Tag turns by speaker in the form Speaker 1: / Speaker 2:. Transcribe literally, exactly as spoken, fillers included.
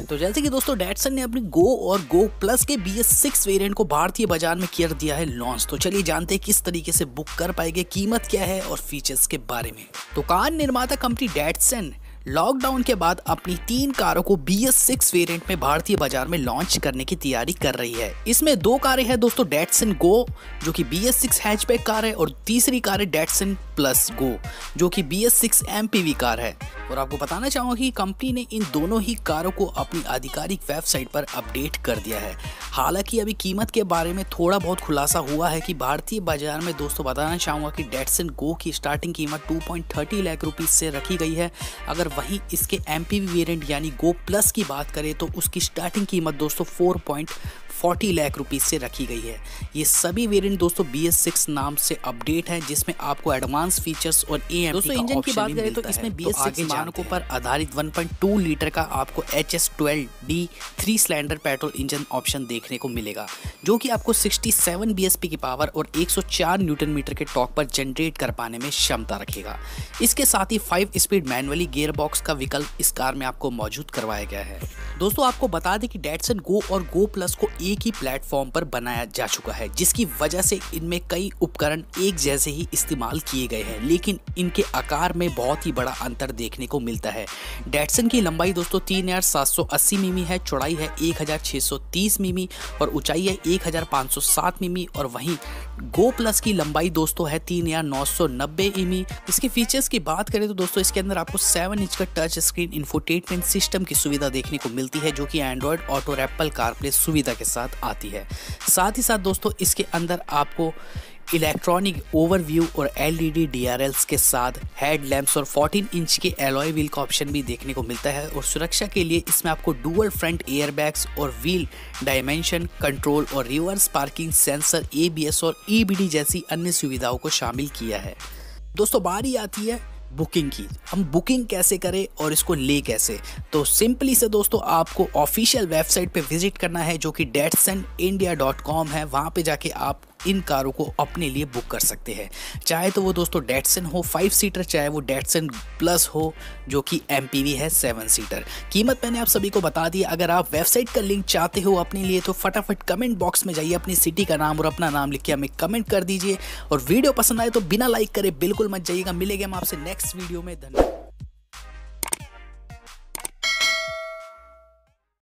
Speaker 1: तो जैसे कि दोस्तों डैटसन ने अपनी गो और गो प्लस के बी एस सिक्स वेरिएंट को भारतीय बाजार में कर दिया है लॉन्च। तो चलिए जानते हैं किस तरीके से बुक कर पाएंगे, कीमत क्या है और फीचर्स के बारे में। तो कार निर्माता कंपनी डैटसन लॉकडाउन के बाद अपनी तीन कारों को बी एस सिक्स वेरिएंट में भारतीय बाजार में लॉन्च करने की तैयारी कर रही है। इसमें दो कारें हैं दोस्तों डैटसन गो जो कि B S six hatchback car है और तीसरी कार है डैटसन प्लस गो जो कि B S six M P V car है। और आपको बताना चाहूंगा कि कंपनी ने इन दोनों ही कारों को अपनी आधिकारिक वेबसाइट पर अपडेट कर दिया है। हालांकि अभी कीमत के बारे में थोड़ा बहुत खुलासा हुआ है कि भारतीय बाजार में दोस्तों बताना चाहूंगा कि डैटसन गो की स्टार्टिंग कीमत two point thirty lakh rupees से रखी गई है। अगर वहीं इसके एम पी वी वेरिएंट यानी गो प्लस की बात करें तो उसकी स्टार्टिंग कीमत दोस्तों four point forty lakh rupees से रखी गई है। ये सभी वेरिएंट दोस्तों बी एस सिक्स नाम से अपडेट है जिसमें आपको एडवांस फीचर्स और ए एम पी का इंजन की बात करें तो इसमें बी एस सिक्स मानकों पर आधारित वन पॉइंट टू लीटर का आपको H S twelve D three cylinder petrol engine option देखने को मिलेगा जो कि आपको sixty seven B S P की पावर और एक सौ चार न्यूटन मीटर के टॉर्क पर जनरेट कर पाने में क्षमता रखेगा। इसके साथ ही five speed manually gear box का विकल्प इस कार में आपको मौजूद करवाया गया है। दोस्तों आपको बता दें कि डैटसन गो और गो प्लस को एक ही प्लेटफॉर्म पर बनाया जा चुका है जिसकी वजह से इनमें कई उपकरण एक जैसे ही इस्तेमाल किए गए हैं, लेकिन इनके आकार में बहुत ही बड़ा अंतर देखने को मिलता है। डैटसन की लंबाई दोस्तों तीन हजार सात सौ अस्सी मिमी है, चौड़ाई है एक हजार छह सौ तीस मिमी और ऊंचाई है एक हजार पाँच सौ सात मिमी। और वहीं गो प्लस की लंबाई दोस्तों है तीन हजार नौ सौ नब्बे मिमी। इसके फीचर्स की बात करें तो दोस्तों इसके अंदर आपको सेवन इंच का टच स्क्रीन इंफोटेनमेंट सिस्टम की सुविधा देखने को मिलती है जो कि एंड्रॉयड ऑटो और एप्पल कारप्ले सुविधा के साथ आती है। साथ ही साथ दोस्तों इसके अंदर आपको इलेक्ट्रॉनिक ओवरव्यू और L E D D R Ls के साथ हेडलैम्प्स और फोर्टीन इंच के एलॉय व्हील का ऑप्शन भी देखने को मिलता है। और सुरक्षा के लिए इसमें आपको डुअल फ्रंट एयरबैग्स और व्हील डायमेंशन कंट्रोल और reverse parking sensor, A B S और ई बी डी जैसी अन्य सुविधाओं को शामिल किया है। दोस्तों बारी आती है बुकिंग की। हम बुकिंग कैसे करें और इसको ले कैसे, तो सिंपली से दोस्तों आपको ऑफिशियल वेबसाइट पे विजिट करना है जो कि डैटसन इंडिया डॉट कॉम है। वहां पे जाके आप इन कारों को अपने लिए बुक कर सकते हैं, चाहे तो वो दोस्तों डैटसन हो फाइव सीटर, चाहे वो डैटसन प्लस हो जो कि एम पी वी है सेवन सीटर। कीमत मैंने आप सभी को बता दी। अगर आप वेबसाइट का लिंक चाहते हो अपने लिए तो फटाफट कमेंट बॉक्स में जाइए, अपनी सिटी का नाम और अपना नाम लिख के हमें कमेंट कर दीजिए। और वीडियो पसंद आए तो बिना लाइक करे बिल्कुल मत जाइएगा। मिलेंगे हम आपसे नेक्स्ट वीडियो में। धन्यवाद।